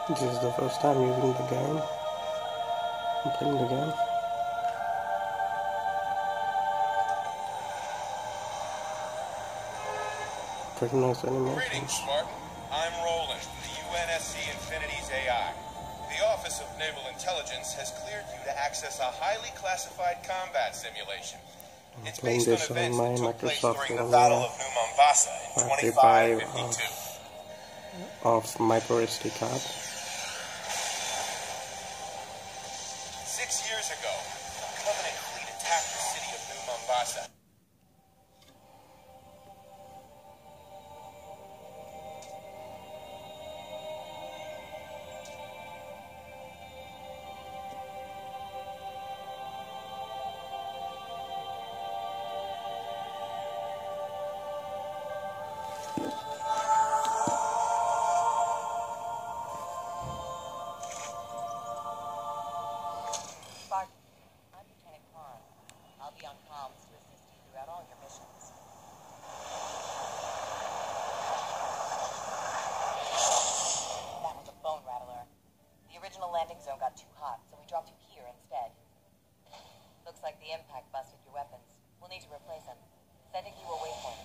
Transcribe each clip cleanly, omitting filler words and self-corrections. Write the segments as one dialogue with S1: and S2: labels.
S1: This is the first time using the game. I'm playing the game. Pretty nice animations.
S2: Greetings, Spartan. I'm Roland, the UNSC Infinity's AI. The Office of Naval Intelligence has cleared you to access a highly classified combat simulation. It's based on events that took place during the Battle of New Mombasa in 2552.
S1: Of my SD card.
S2: 6 years ago, a Covenant fleet attacked the city of New Mombasa.
S3: I'll be on comms to assist you throughout all your missions. That was a bone rattler. The original landing zone got too hot, so we dropped you here instead. Looks like the impact busted your weapons. We'll need to replace them. Sending you a waypoint.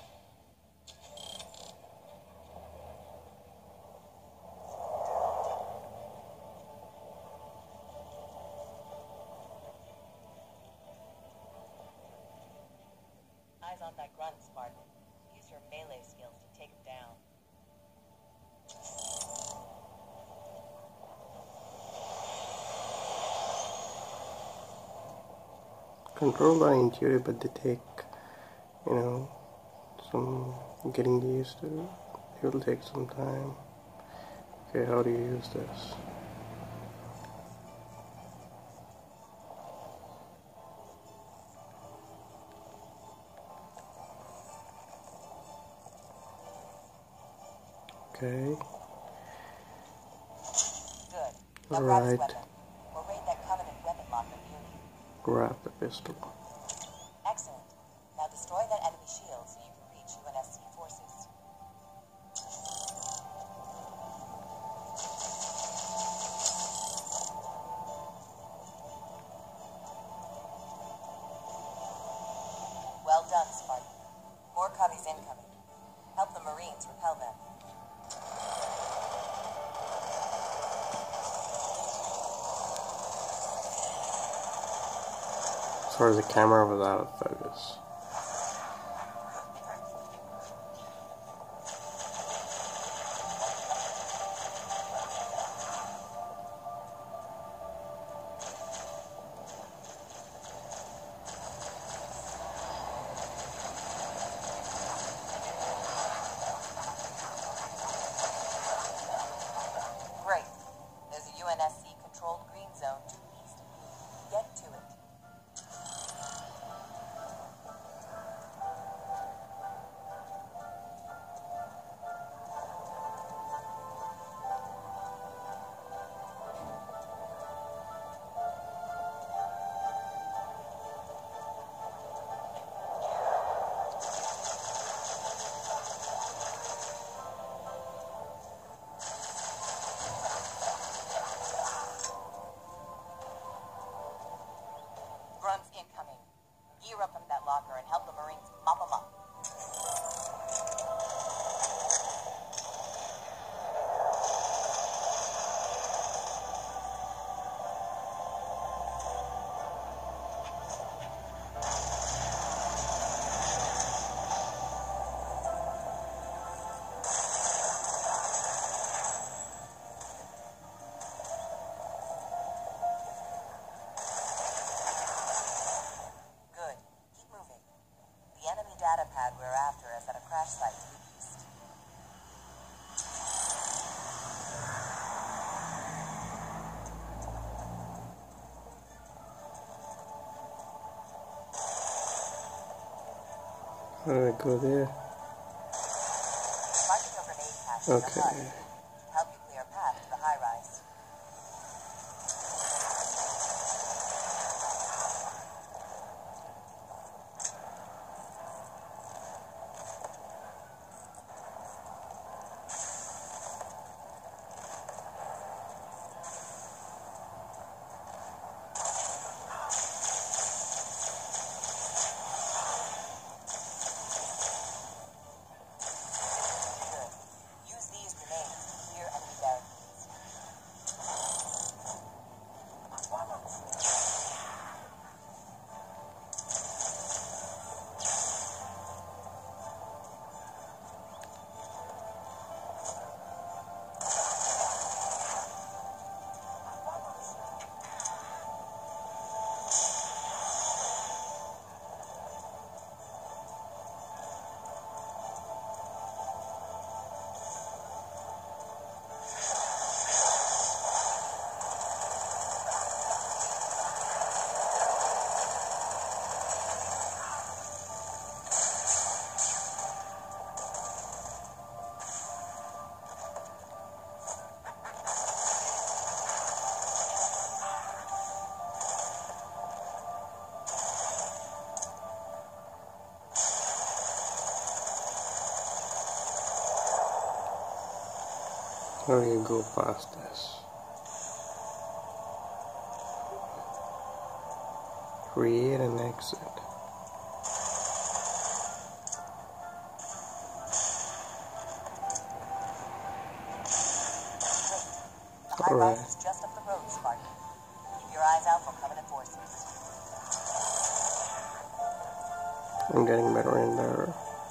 S3: Eyes on that grunt, Spartan. Use your melee skills to take him down.
S1: Controls are intuitive, but they take, some getting used to. It will take some time. Okay, how do you use this? Okay.
S3: Good. Now
S1: All
S3: grab his
S1: right.
S3: weapon. We'll raid that Covenant weapon locker near you.
S1: Grab the pistol.
S3: Excellent. Now destroy that enemy shield so you can reach UNSC forces. Well done, Spartan. More cubbies incoming. Help the Marines repel them.
S1: Sorry, the camera was out of focus.
S3: Great. There's a UNSC-controlled green zone due east of you. Get to it. Grunts incoming. Gear up from that locker and help the Marines mop them up. Good. Keep moving. The enemy data pad we're after is at a crash site to the east.
S1: How do I go there?
S3: Mark your grenade cache in the
S1: Okay.
S3: HUD. Help you clear a path to the high-rise.
S1: How do you go past this? Create an exit. Alright.
S3: It's just up the road, Spartan. Keep your eyes out for Covenant forces.
S1: I'm getting better and better.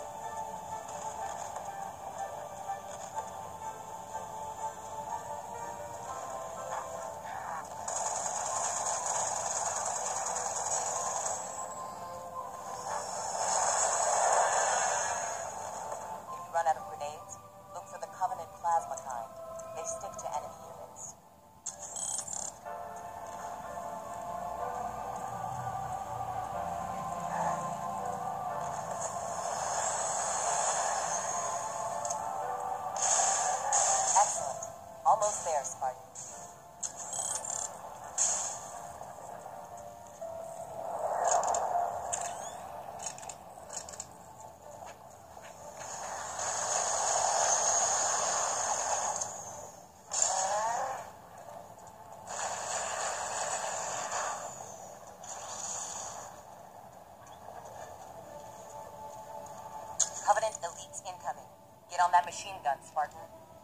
S3: If you run out of grenades, look for the Covenant plasma kind. They stick to enemy units. Excellent. Almost there, Spartan. Covenant elites incoming. Get on that machine gun, Spartan.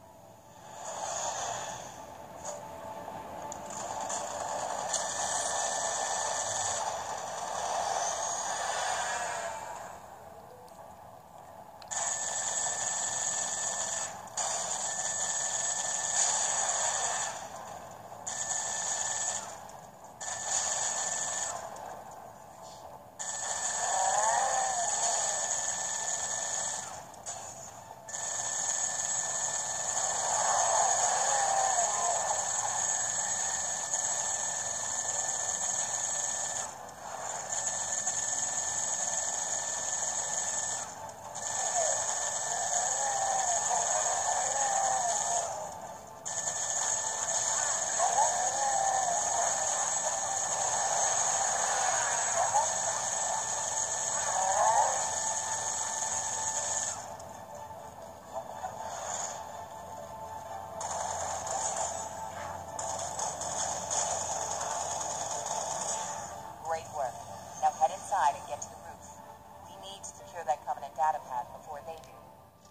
S3: Great work. Now head inside and get to the roof. We need to secure that Covenant data pad before they do.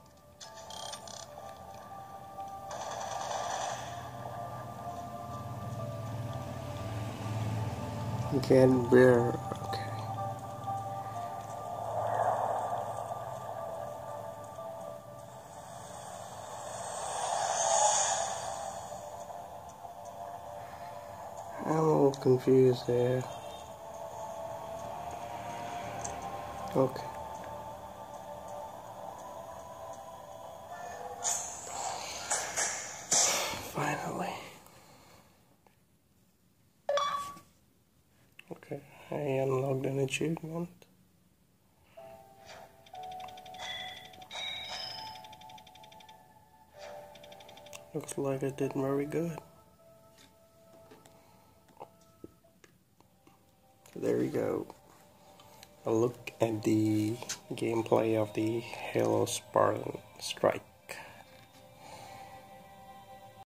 S1: Get better. Okay. I'm a little confused there. Okay. Finally. Okay, I unlocked an achievement. Looks like I did very good. So there you go. A look at the gameplay of the Halo Spartan Strike.